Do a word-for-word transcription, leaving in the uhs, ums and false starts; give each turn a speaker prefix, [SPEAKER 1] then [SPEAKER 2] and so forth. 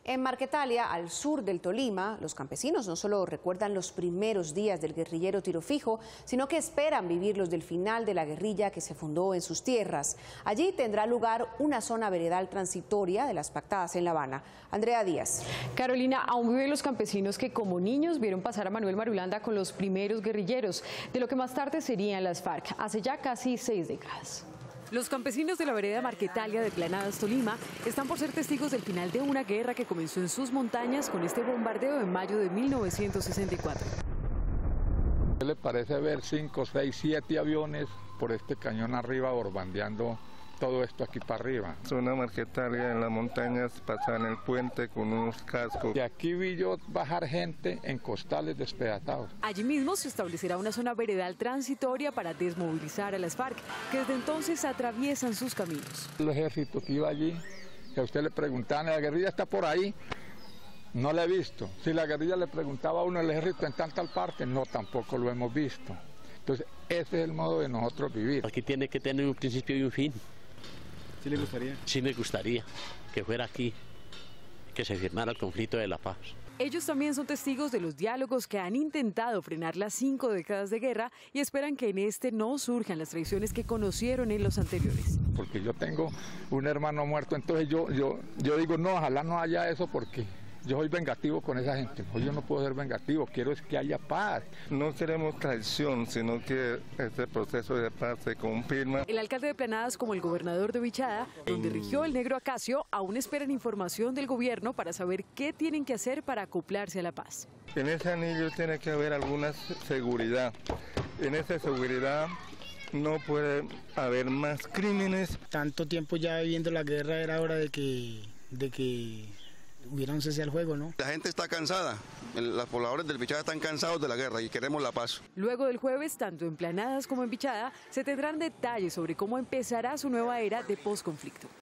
[SPEAKER 1] En Marquetalia, al sur del Tolima, los campesinos no solo recuerdan los primeros días del guerrillero Tiro Fijo, sino que esperan vivirlos del final de la guerrilla que se fundó en sus tierras. Allí tendrá lugar una zona veredal transitoria de las pactadas en La Habana. Andrea Díaz.
[SPEAKER 2] Carolina, aún viven los campesinos que como niños vieron pasar a Manuel Marulanda con los primeros guerrilleros, de lo que más tarde serían las FARC, hace ya casi seis décadas.
[SPEAKER 3] Los campesinos de la vereda Marquetalia de Planadas, Tolima, están por ser testigos del final de una guerra que comenzó en sus montañas con este bombardeo en mayo de mil novecientos sesenta y cuatro.
[SPEAKER 4] ¿Qué le parece ver cinco, seis, siete aviones por este cañón arriba borbandeando todo esto aquí para arriba?
[SPEAKER 5] Zona Marquetalia en las montañas, pasan el puente con unos cascos.
[SPEAKER 4] Y aquí vi yo bajar gente en costales despedazados.
[SPEAKER 3] Allí mismo se establecerá una zona veredal transitoria para desmovilizar a las FARC, que desde entonces atraviesan sus caminos.
[SPEAKER 4] El ejército que iba allí, que a usted le preguntaban, ¿la guerrilla está por ahí? No la he visto. Si la guerrilla le preguntaba a uno, ¿el ejército está en tal parte? No, tampoco lo hemos visto. Entonces, ese es el modo de nosotros vivir.
[SPEAKER 6] Aquí tiene que tener un principio y un fin.
[SPEAKER 7] ¿Sí le gustaría?
[SPEAKER 6] Sí me gustaría que fuera aquí, que se firmara el conflicto de la paz.
[SPEAKER 3] Ellos también son testigos de los diálogos que han intentado frenar las cinco décadas de guerra y esperan que en este no surjan las traiciones que conocieron en los anteriores.
[SPEAKER 4] Porque yo tengo un hermano muerto, entonces yo, yo, yo digo, no, ojalá no haya eso porque yo soy vengativo con esa gente. Hoy yo no puedo ser vengativo, quiero es que haya paz.
[SPEAKER 5] No queremos traición, sino que este proceso de paz se confirma.
[SPEAKER 3] El alcalde de Planadas, como el gobernador de Bichada, donde rigió el negro acacio, aún esperan información del gobierno para saber qué tienen que hacer para acoplarse a la paz.
[SPEAKER 5] En ese anillo tiene que haber alguna seguridad. En esa seguridad no puede haber más crímenes.
[SPEAKER 8] Tanto tiempo ya viviendo la guerra, era hora de que, de que hubiera un cese al fuego, ¿no?
[SPEAKER 9] La gente está cansada, los pobladores del Bichada están cansados de la guerra y queremos la paz.
[SPEAKER 3] Luego del jueves, tanto en Planadas como en Bichada, se tendrán detalles sobre cómo empezará su nueva era de posconflicto.